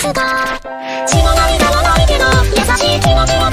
ますか。血も涙もないけど優しい気持ちを